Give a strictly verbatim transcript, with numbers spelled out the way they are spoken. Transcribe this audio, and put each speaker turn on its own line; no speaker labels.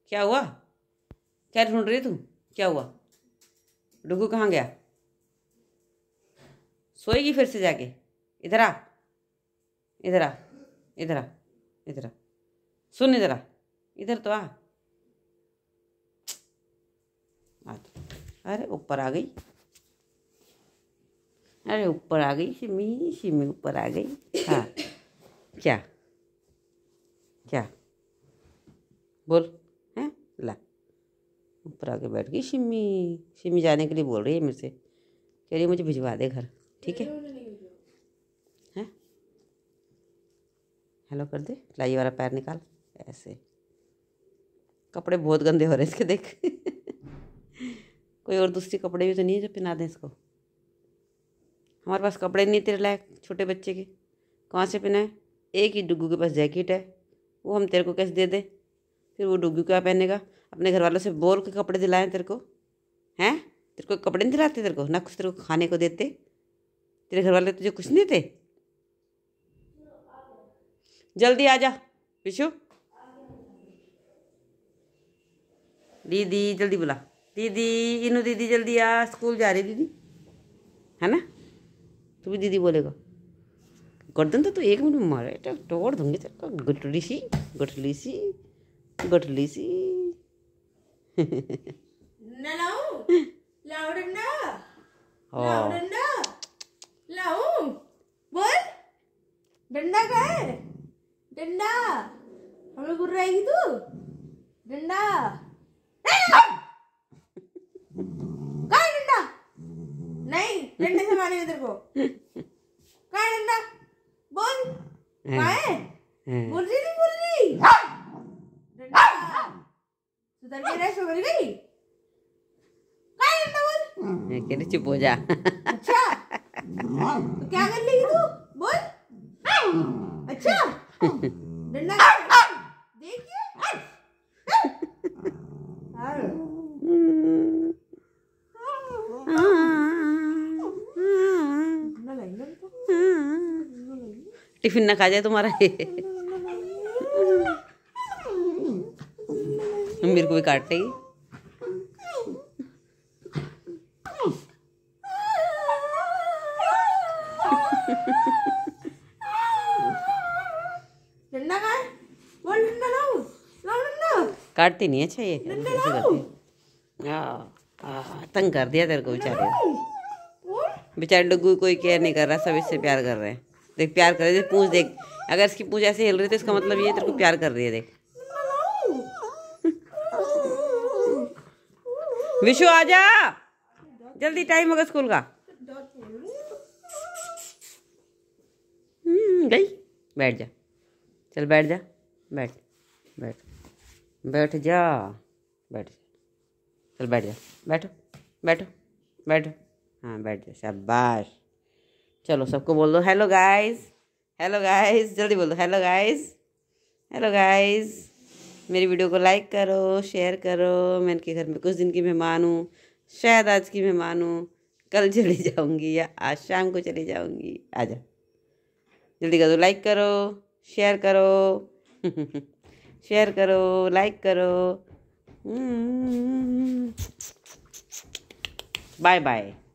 क्या हुआ? क्या ढूंढ रही तू? क्या हुआ? डुगू कहाँ गया? सोएगी फिर से जाके? इधर आ, इधर आ, इधर आ, इधर आ, सुन, इधर आ, इधर तो आ। अरे ऊपर आ गई, अरे ऊपर आ गई सिमी, सिमी ऊपर आ गई। हाँ, क्या क्या बोल हैं? ला, ऊपर आके बैठ गई सिमी। सिमी जाने के लिए बोल रही है मेरे से, कह रही है मुझे भिजवा दे घर, ठीक है? हैं? हेलो कर दे, लाई वाला पैर निकाल। ऐसे कपड़े बहुत गंदे हो रहे हैं इसके, देख। कोई और दूसरे कपड़े भी तो नहीं है जो पहना दें इसको। हमारे पास कपड़े नहीं तेरे लायक छोटे बच्चे के, कहाँ से पहनाए? एक ही डुग्गू के पास जैकेट है, वो हम तेरे को कैसे दे दें? फिर वो डुग्गू क्या पहनेगा? अपने घर वालों से बोल के कपड़े दिलाएं तेरे को, हैं? तेरे को कपड़े नहीं दिलाते, तेरे को ना कुछ तेरे को खाने को देते? तेरे घर वाले तुझे कुछ नहीं देते? जल्दी आ जा विशु, दीदी जल्दी बुला, दीदी, इनू दीदी जल्दी आ, स्कूल जा रही दीदी, है ना? तू भी दीदी बोलेगा? गर्दन तो तू एक मिनट में मारे तो तोड़ दूंगी तेरे को, गुटली सी, गुटली सी, गुटली सी।
लाऊं लाऊं डंडा, लाऊं डंडा, लाऊं, बोल डंडा का है? डंडा हम लोग गुर्रा आएगी तू? डंडा कहाँ है डंडा? नहीं, डंडे से मारेंगे तेरे को। कहाँ है डंडा? बोल कहाँ है? बोल रही नहीं बोल रही? डंडा सुधर के रह, सुधर गई? कहाँ है डंडा? बोल।
कहते चुप हो जा।
अच्छा तो क्या कर लेगी तू? बोल। अच्छा डंडा देखिए।
टिफिन ना खा जाए तुम्हारा। मेरे को भी काटेगी।
डंडा कहाँ है? बोल डंडा लाओ, लाओ डंडा।
काटती नहीं है, अच्छा ये ऐसे करती है। आ, आ, तंग कर दिया तेरे को बेचारे, बेचारे डुग्गू कोई केयर नहीं कर रहा, सब इससे प्यार कर रहे हैं। देख प्यार कर रहे हैं, पूंछ देख, अगर इसकी पूंछ ऐसे हिल रही तो इसका मतलब ये तेरे को प्यार कर रही है। देख विशु आजा जल्दी, टाइम होगा स्कूल का। हम्म गई, बैठ जा, चल बैठ जा, बैठ बैठ बैठ जा, बैठ जा, चल बैठ जा, बैठो बैठो बैठो, हाँ बैठ जा, शाबाश। चलो सबको बोल दो हेलो गाइस, हेलो गाइस, जल्दी बोल दो हेलो गाइस, हेलो गाइस। मेरी वीडियो को लाइक करो, शेयर करो। मैं इनके घर में कुछ दिन की मेहमान हूँ, शायद आज की मेहमान हूँ, कल चली जाऊँगी या आज शाम को चली जाऊँगी। आ जा जल्दी कर दो, लाइक करो, शेयर करो। शेयर करो, लाइक करो। Bye bye.